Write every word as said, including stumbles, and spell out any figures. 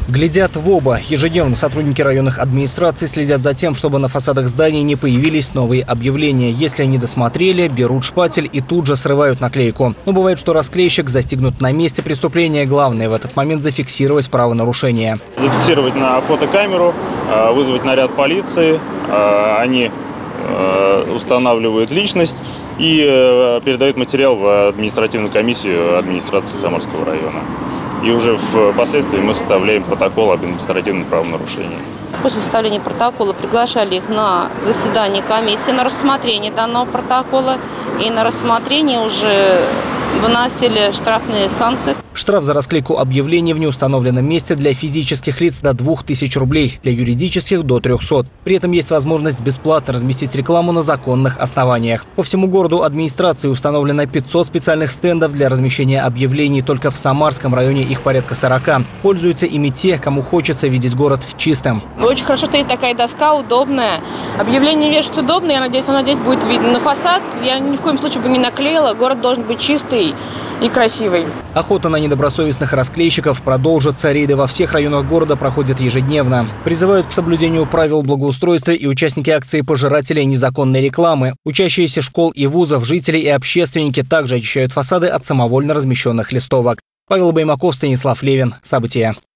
Глядят в оба. Ежедневно сотрудники районных администраций следят за тем, чтобы на фасадах зданий не появились новые объявления. Если они досмотрели, берут шпатель и тут же срывают наклейку. Но бывает, что расклейщик застигнут на месте преступления. Главное в этот момент зафиксировать правонарушение. Зафиксировать на фотокамеру, вызвать наряд полиции. Они устанавливают личность и передают материал в административную комиссию администрации Самарского района. И уже впоследствии мы составляем протокол об административном правонарушении. После составления протокола приглашали их на заседание комиссии, на рассмотрение данного протокола. И на рассмотрение уже выносили штрафные санкции. Штраф за расклейку объявлений в неустановленном месте для физических лиц до двух тысяч рублей, для юридических – до трёхсот. При этом есть возможность бесплатно разместить рекламу на законных основаниях. По всему городу администрации установлено пятьсот специальных стендов для размещения объявлений. Только в Самарском районе их порядка сорока. Пользуются ими те, кому хочется видеть город чистым. Очень хорошо, что есть такая доска, удобная. Объявление вешать удобно, я надеюсь, оно здесь будет видно. На фасад я ни в коем случае бы не наклеила. Город должен быть чистый и красивый. Охота на недобросовестных расклейщиков продолжится. Рейды во всех районах города проходят ежедневно. Призывают к соблюдению правил благоустройства и участники акции пожирателей незаконной рекламы. Учащиеся школ и вузов, жители и общественники также очищают фасады от самовольно размещенных листовок. Павел Баймаков, Станислав Левин. События.